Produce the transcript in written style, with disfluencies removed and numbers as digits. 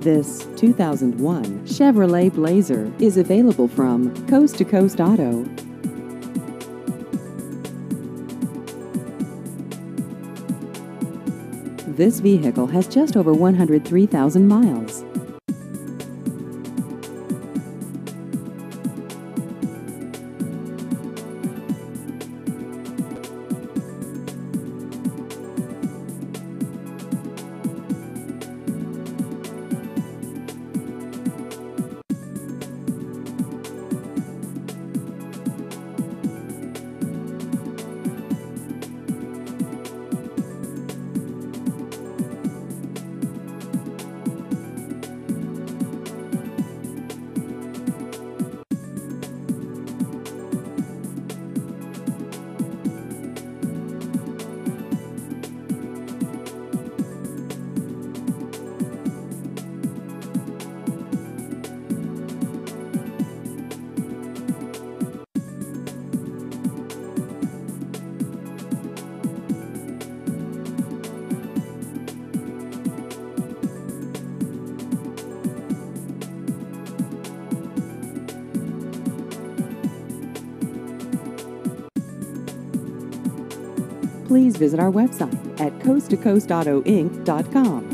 This 2001 Chevrolet Blazer is available from Coast to Coast Auto. This vehicle has just over 103,000 miles. Please visit our website at coasttocoastautoinc.com.